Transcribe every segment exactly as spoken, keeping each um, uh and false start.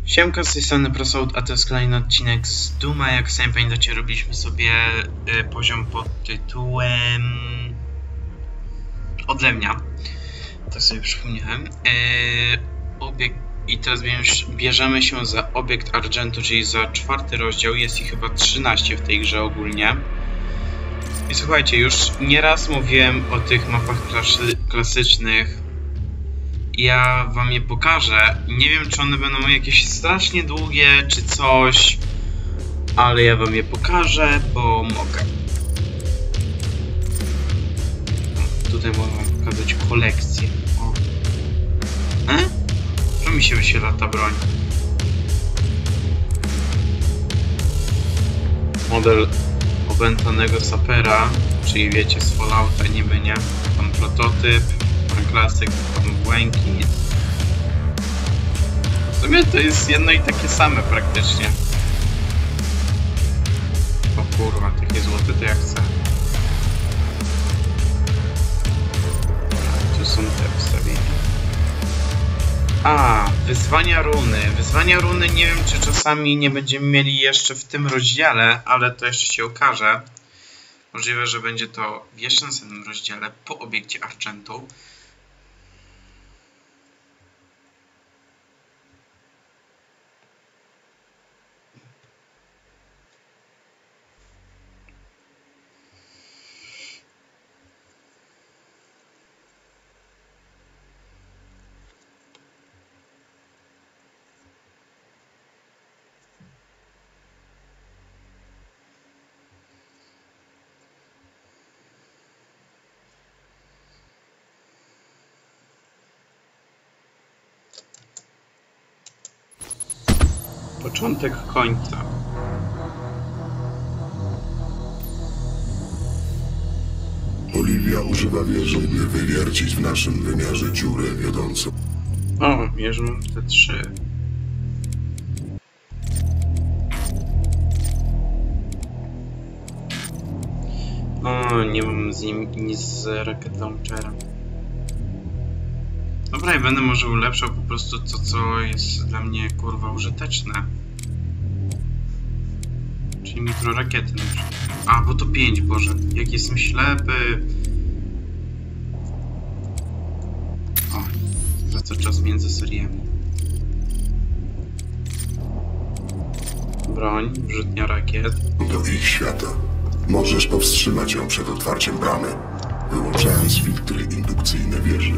Siemka, z tej strony Prosout, a to jest kolejny odcinek z Duma. Jak sami pamiętacie, robiliśmy sobie y, poziom pod tytułem Odlewnia. Tak sobie przypomniałem. Y, obiekt... I teraz bierzemy się za obiekt Argentu, czyli za czwarty rozdział. Jest ich chyba trzynaście w tej grze ogólnie. I słuchajcie, już nieraz mówiłem o tych mapach klasy klasycznych. Ja wam je pokażę. Nie wiem, czy one będą jakieś strasznie długie, czy coś, ale ja wam je pokażę, bo mogę. Tutaj mogę wam pokazać kolekcję. O. E? Czemu mi się wyświetla ta broń? Model opętanego sapera, czyli wiecie, z Fallouta niby, nie? Tam prototyp. Klasyk, błękit. W sumie to jest jedno i takie same praktycznie. O kurwa, takie złote to ja chcę. Tu są te ustawienia. A, wyzwania runy. Wyzwania runy nie wiem, czy czasami nie będziemy mieli jeszcze w tym rozdziale, ale to jeszcze się okaże. Możliwe, że będzie to w jeszcze następnym rozdziale po obiekcie Argentu. Początek końca. Oliwia używa wieży, by wywiercić w naszym wymiarze dziurę wiodącą. O, mierzą te trzy. O, nie mam z nim nic z rocket launcherem. Dobra, i będę może ulepszał po prostu to, co jest dla mnie kurwa użyteczne. Czyli mikrorakiety na przykład. A, bo to pięć, Boże. Jak jestem ślepy. O, wraca czas między seriami. Broń, wrzutnia rakiet. Do ich świata. Możesz powstrzymać ją przed otwarciem bramy, wyłączając filtry indukcyjne wieży.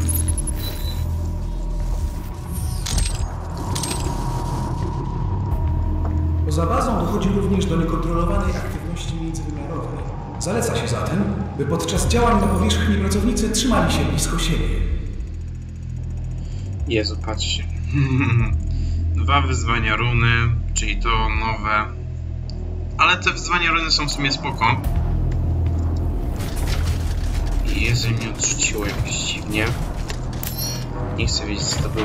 Poza bazą dochodzi również do niekontrolowanej aktywności międzywymiarowej. Zaleca się zatem, by podczas działań na powierzchni pracownicy trzymali się blisko siebie. Jezu, patrzcie. Dwa wyzwania runy, czyli to nowe. Ale te wyzwania runy są w sumie spoko. Jezu, mnie odrzuciło jakoś dziwnie. Nie chcę wiedzieć, co to było.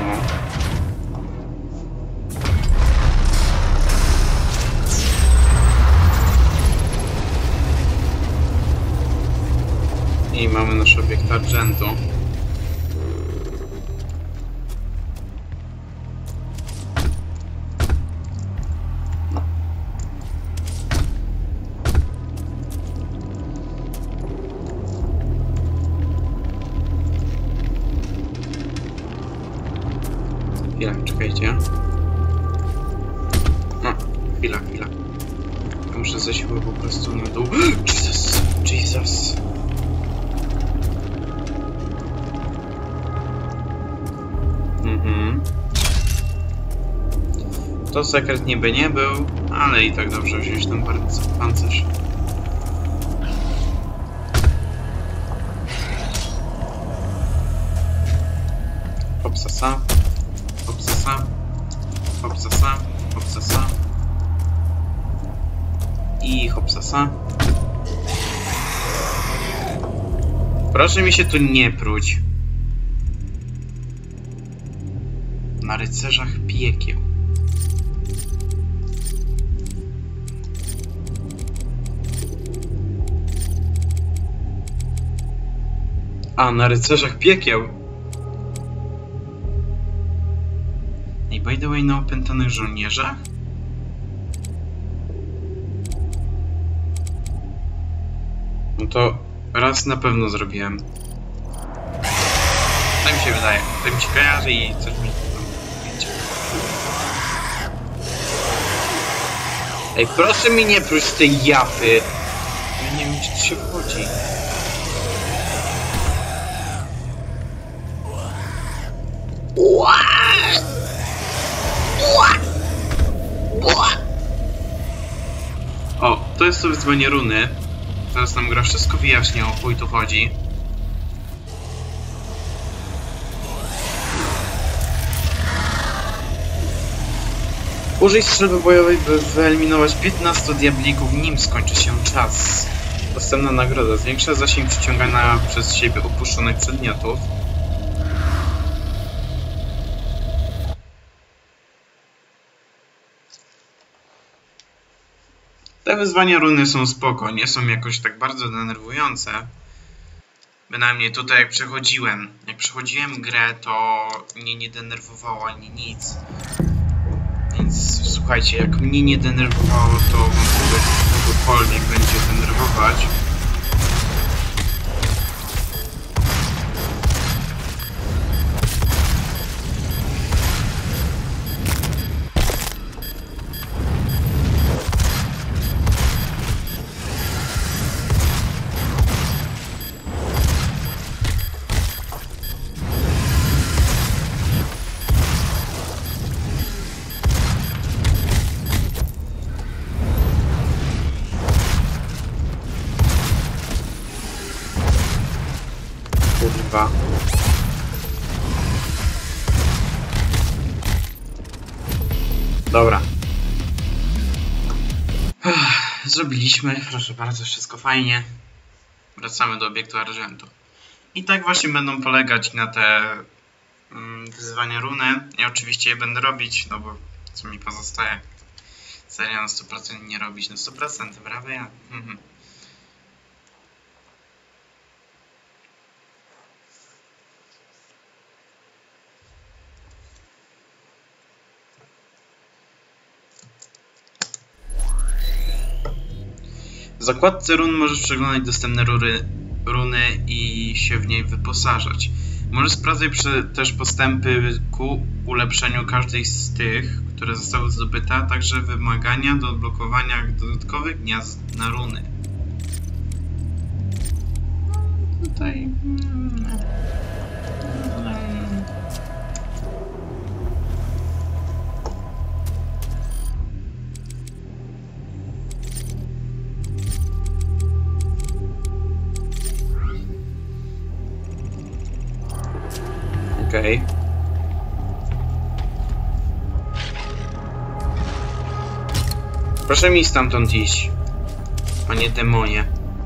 I mamy nasz obiekt Argentu. Chwila, czekajcie. No, chwila, chwila. Ja muszę zejść chyba po prostu na dół. Jesus! Jesus! Mhm. To sekret niby nie był, ale i tak dobrze wziąć ten pancerz. Hopsasa, hopsasa, hopsasa, hopsasa i hopsasa. Proszę mi się tu nie pruć. Na rycerzach piekieł. A, na rycerzach piekieł. by the way, na opętanych żołnierzach? No to raz na pewno zrobiłem. Tak mi się wydaje. Tak mi się kojarzy i coś mi tam wiecie. Ej, proszę mi nie próć tej japy. Ja nie wiem, czy to się wchodzi. O, to jest to wyzwanie runy. Teraz nam gra wszystko wyjaśnia, o chuj tu chodzi. Użyj strzelby bojowej, by wyeliminować piętnastu diablików, nim skończy się czas. Dostępna nagroda zwiększa zasięg przyciągania przez siebie opuszczonych przedmiotów. Te wyzwania runy są spoko, nie są jakoś tak bardzo denerwujące. Bynajmniej tutaj jak przechodziłem. Jak przechodziłem grę, to mnie nie denerwowało ani nic. Więc słuchajcie, jak mnie nie denerwowało, to wątpliwie kogokolwiek będzie denerwować. Kurwa. Dobra. Zrobiliśmy, proszę bardzo, wszystko fajnie. Wracamy do obiektu Argentu. I tak właśnie będą polegać na te mm, wyzwania runy. Ja oczywiście je będę robić, no bo co mi pozostaje? Serio na sto procent nie robić, na sto procent, brawo ja. Mhm. W zakładce run możesz przeglądać dostępne rury, runy i się w niej wyposażać. Możesz sprawdzać też postępy ku ulepszeniu każdej z tych, które zostały zdobyte, a także wymagania do odblokowania dodatkowych gniazd na runy. Tutaj... Okej. Okay. Proszę mi stamtąd iść, panie demonie.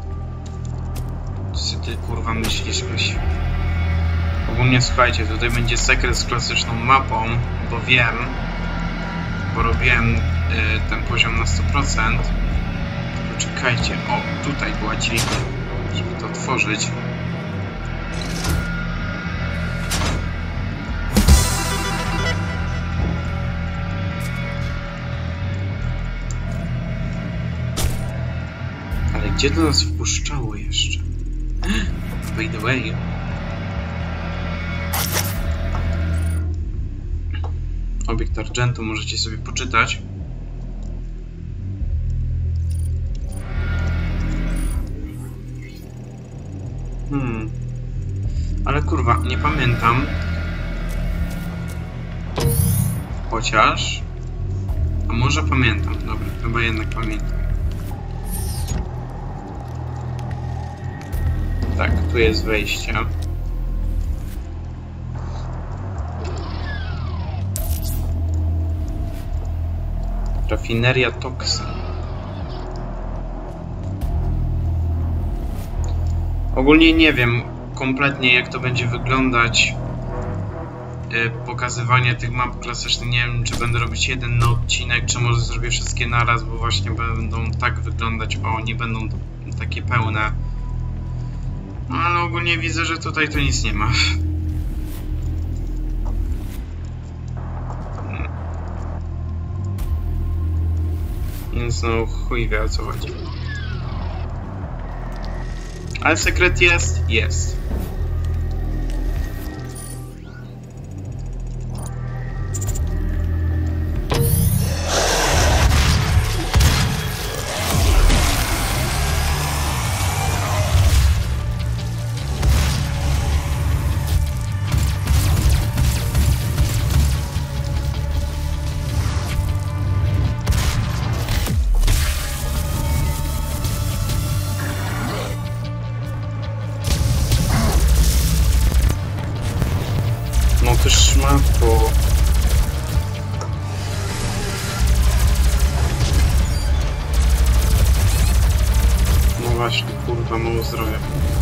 Co ty kurwa myślisz, jakoś? Ogólnie słuchajcie, tutaj będzie sekret z klasyczną mapą, bo wiem, bo robiłem y, ten poziom na sto procent. Tylko czekajcie, o, tutaj była dźwignia, żeby to otworzyć. Gdzie to nas wpuszczało jeszcze? By the way. Obiekt Argentu możecie sobie poczytać. Hmm. Ale kurwa, nie pamiętam. Chociaż... A może pamiętam. Dobra, chyba jednak pamiętam. Tak, tu jest wejście. Rafineria Toxa. Ogólnie nie wiem kompletnie, jak to będzie wyglądać yy, pokazywanie tych map klasycznych. Nie wiem, czy będę robić jeden na odcinek, czy może zrobię wszystkie naraz, bo właśnie będą tak wyglądać, o, nie będą takie pełne. No ale ogólnie widzę, że tutaj to nic nie ma. Więc no chuj wie, o co chodzi. Ale sekret jest? Jest. No to szmato. No właśnie, kurwa, mało zdrowia.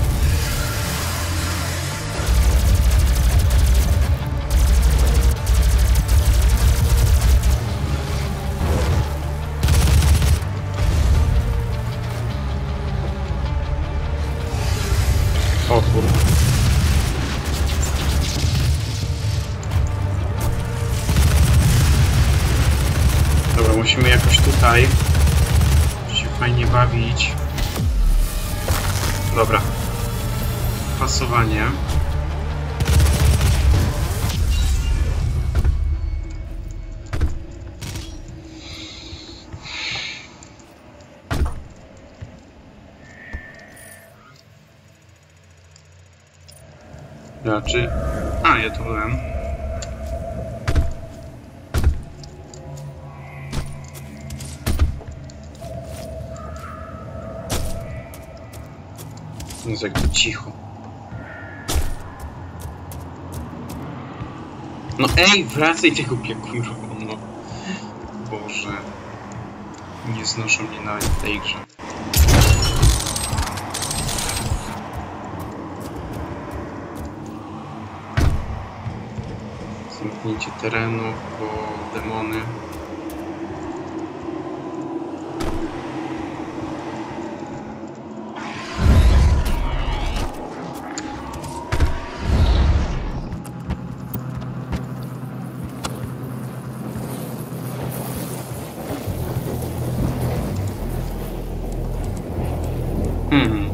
O kurwa. Dobra, musimy jakoś tutaj się fajnie bawić. Dobra. Pasowanie. Znaczy... A, ja tu byłem. Jest jakby cicho. No ej, wracaj tego piekuru, no. Boże. Nie znoszą mnie nawet w tej grze. Zamknięcie terenu, bo demony. Hmm.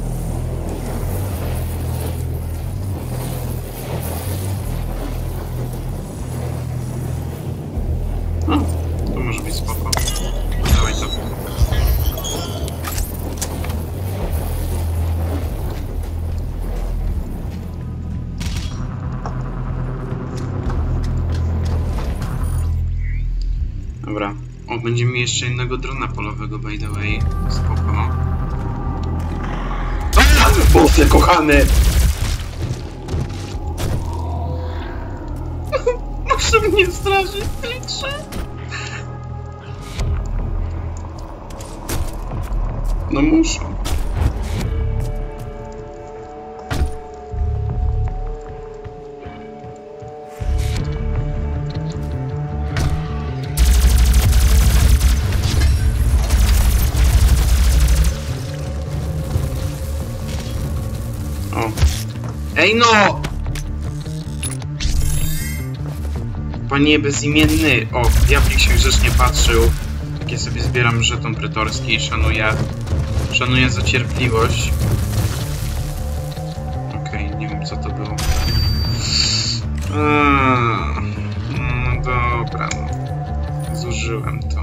No, to może być spoko. Dawaj to. Dobra. O, będziemy mieli jeszcze jednego drona polowego, by the way. Spoko. Boże, kochany! Muszę mnie straszyć, liczę. No muszę. O. Ej no! Panie bezimienny! O, diablik się grzecznie patrzył. Jak ja sobie zbieram żeton pretorski i szanuję... Szanuję za cierpliwość. Okej, okay, nie wiem co to było. Eee, no dobra, no. Zużyłem to.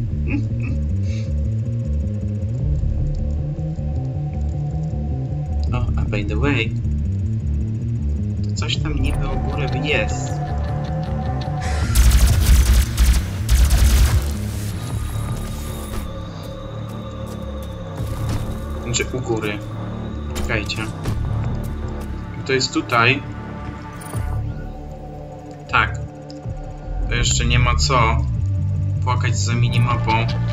O, a by the way, to coś tam niby u góry jest. Znaczy u góry. Czekajcie. To jest tutaj. Tak. To jeszcze nie ma co płakać za minimapą.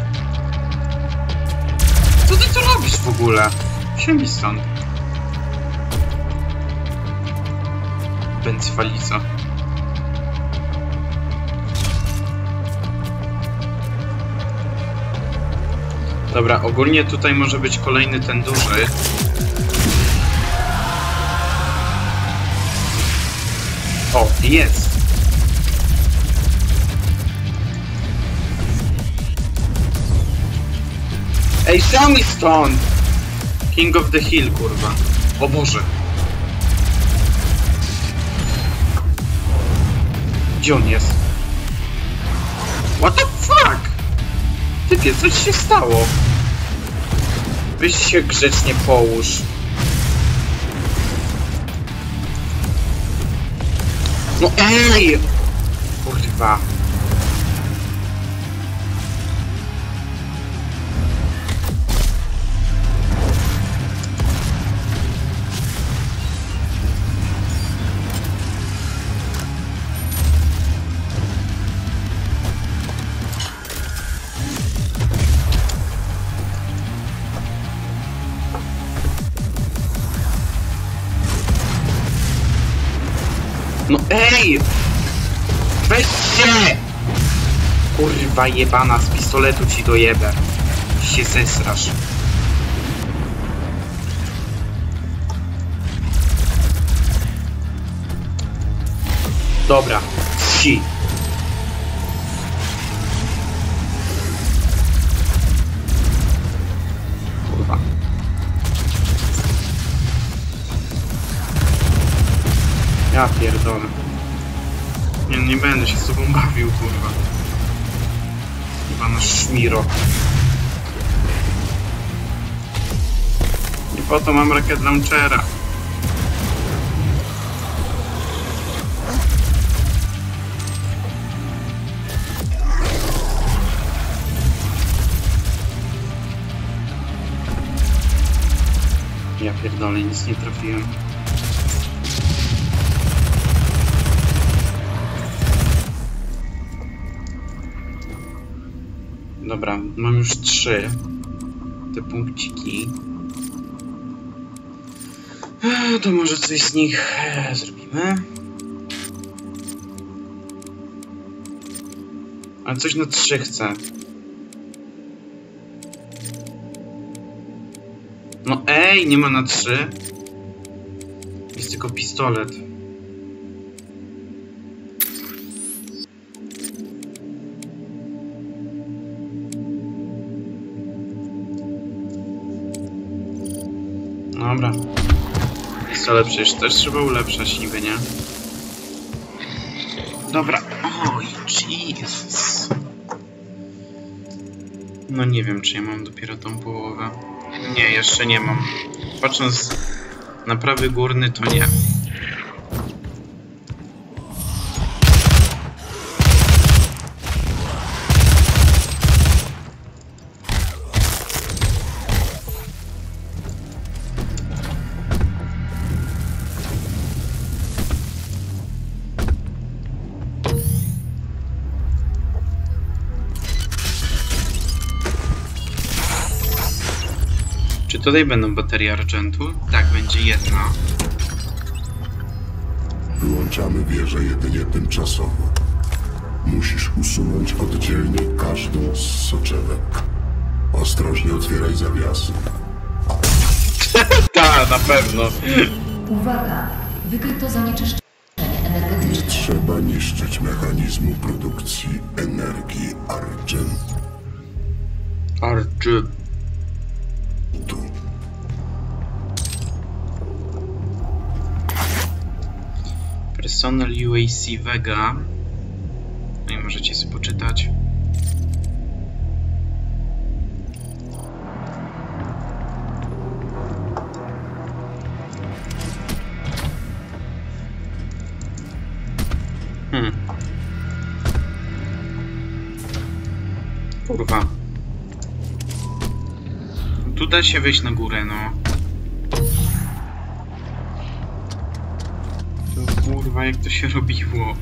Co ty tu robisz w ogóle? Siemi stąd. Bęcwalica. Dobra, ogólnie tutaj może być kolejny ten duży. O, jest! Ej, show mi stąd! King of the Hill, kurwa. O Boże. Gdzie on jest? What the fuck? Typie, coś się stało. Weź się grzecznie połóż. No ej! Kurwa. No ej! Weź się! Kurwa jebana, z pistoletu ci dojebę. Się zesrasz. Dobra, ci. Kurwa. Ja pierdolę. Nie, nie będę się z tobą bawił, kurwa. Chyba na szmiro. I po to mam rocket launchera. Ja pierdolę, nic nie trafiłem. Dobra, mam już trzy te punkciki. Eee, to może coś z nich eee, zrobimy. Ale coś na trzy chcę. No ej, nie ma na trzy. Jest tylko pistolet. Dobra. Pistolet przecież też trzeba ulepszać niby, nie? Dobra. Oj, jeez. No nie wiem, czy ja mam dopiero tą połowę. Nie, jeszcze nie mam. Patrząc na prawy górny, to nie. Czy tutaj będą baterie argentu? Tak, będzie jedna. Wyłączamy wieżę jedynie tymczasowo. Musisz usunąć oddzielnie każdą z soczewek. Ostrożnie otwieraj zawiasy. Tak, na pewno. Uwaga! Wykryto zanieczyszczenie energetyczne. Nie trzeba niszczyć mechanizmu produkcji energii argentu. Argent. Personal U A C Vega. No i możecie sobie poczytać. Hmm. Kurwa. Tu da się wejść na górę, no. To kurwa, jak to się robiło.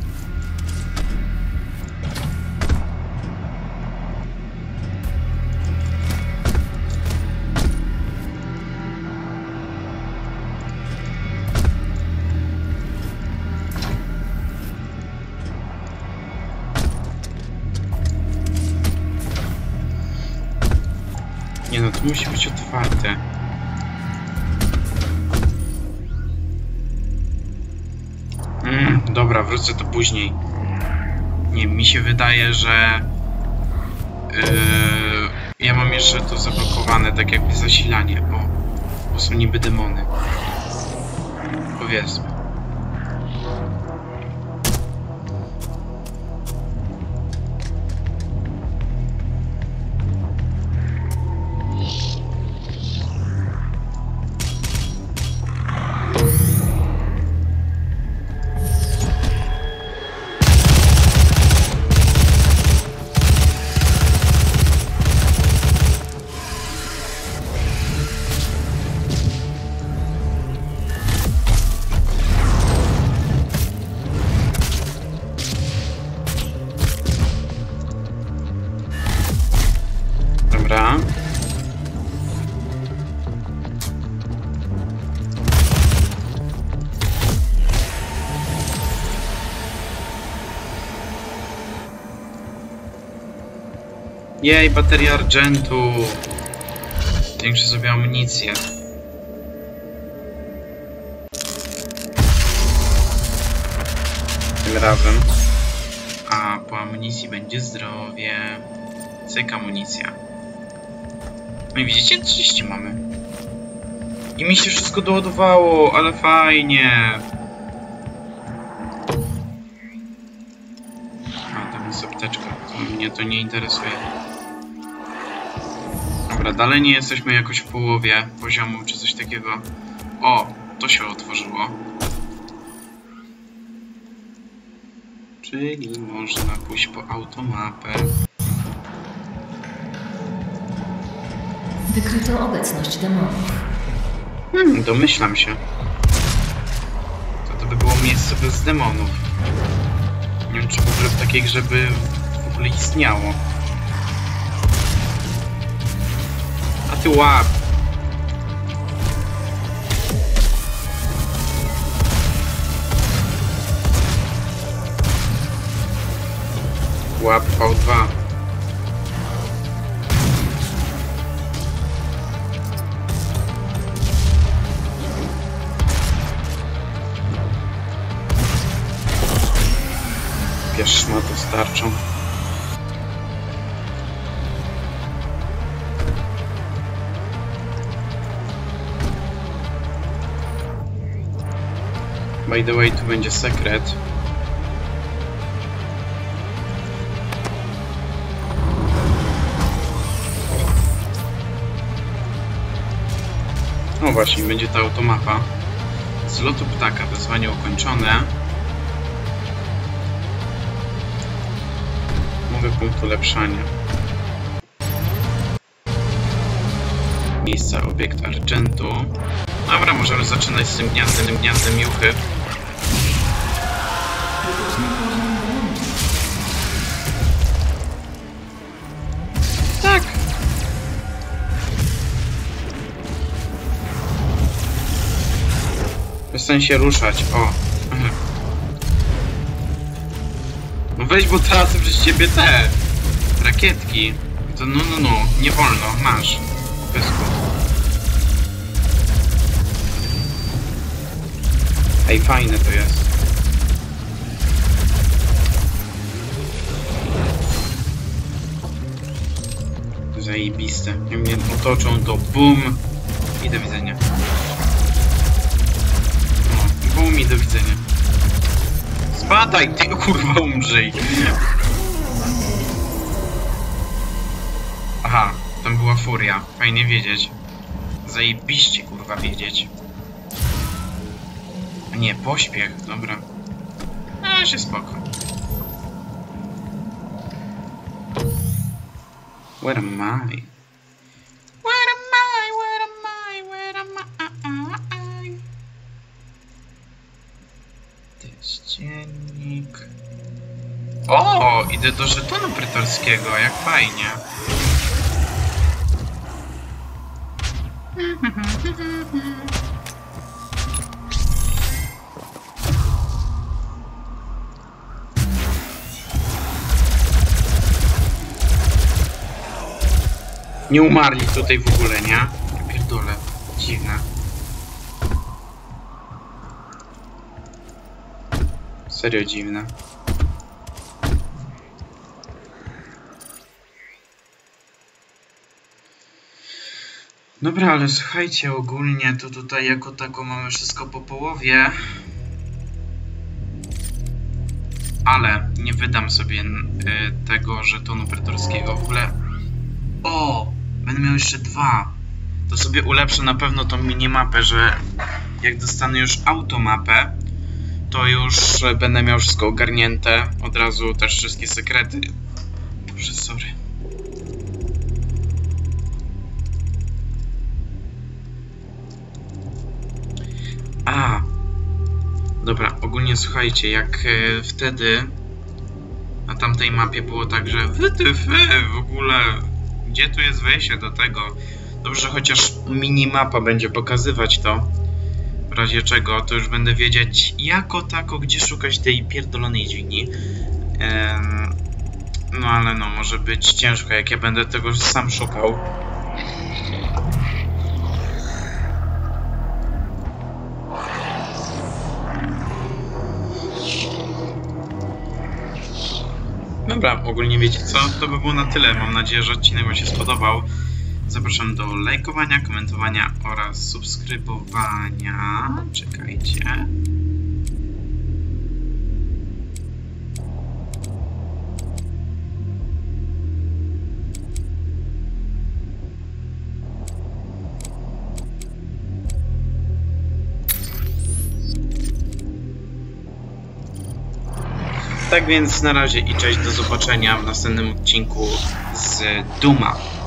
Nie no, to musi być otwarte. Mm, dobra, wrócę to później. Nie, mi się wydaje, że... Yy, Ja mam jeszcze to zablokowane, tak jakby zasilanie. O, bo są niby demony. Powiedzmy. Dobra. Jej, bateria Argentu. Większe sobie amunicję. Tym razem. A po amunicji będzie zdrowie. Cyk, amunicja. No i widzicie, trzydzieści mamy. I mi się wszystko doładowało, ale fajnie. A, tam jest apteczka. To mnie to nie interesuje. Dobra, dalej nie jesteśmy jakoś w połowie poziomu, czy coś takiego. O, to się otworzyło. Czyli można pójść po automapę. Wykryto obecność demonów. Hmm, domyślam się. To to by było miejsce bez demonów. Nie wiem, czy w ogóle w takiej grze by w ogóle istniało. A ty łap! Łap V dwa. Bierz szmatę starczą. By the way, tu będzie sekret. No właśnie, będzie ta automapa. Z lotu ptaka, wyzwanie ukończone. Nowy punkt ulepszania. Miejsca, obiekt Argentu. Dobra, możemy zaczynać z tym gniazdem, tym gniazdem juchy. Tak. Przestań się ruszać, o. No weź, bo tracę przez ciebie te rakietki. To no, no, no, nie wolno, masz. Pysku. Ej, fajne to jest. Zajebiste. Jak mnie otoczą, to bum i do widzenia. No, bum i do widzenia. Spadaj, ty kurwa umrzyj. Aha, tam była furia. Fajnie wiedzieć. Zajebiście kurwa wiedzieć. A nie, pośpiech, dobra. A, się spoko. Where am I? Where am I? Where am I? Where am I? To jest dziennik. O, idę do żetonu pretorskiego, jak fajnie. Nie umarli tutaj w ogóle, nie? Ja pierdolę. Dziwne. Serio dziwne. Dobra, ale słuchajcie, ogólnie to tutaj jako tako mamy wszystko po połowie. Ale nie wydam sobie y, tego żetonu pretorskiego. W ogóle... O! Będę miał jeszcze dwa. To sobie ulepszę na pewno tą minimapę, że jak dostanę już automapę, to już będę miał wszystko ogarnięte. Od razu też wszystkie sekrety. Boże, sorry. A, dobra, ogólnie słuchajcie, jak e, wtedy na tamtej mapie było tak, że wytyfy w ogóle, gdzie tu jest wejście do tego? Dobrze, że chociaż minimapa będzie pokazywać to, w razie czego, to już będę wiedzieć jako tako, gdzie szukać tej pierdolonej dźwigni. Ehm, no ale no, może być ciężko, jak ja będę tego sam szukał. Dobra, ogólnie wiecie co? To by było na tyle. Mam nadzieję, że odcinek wam się spodobał. Zapraszam do lajkowania, komentowania oraz subskrybowania. Czekajcie. Tak więc na razie i cześć, do zobaczenia w następnym odcinku z Duma.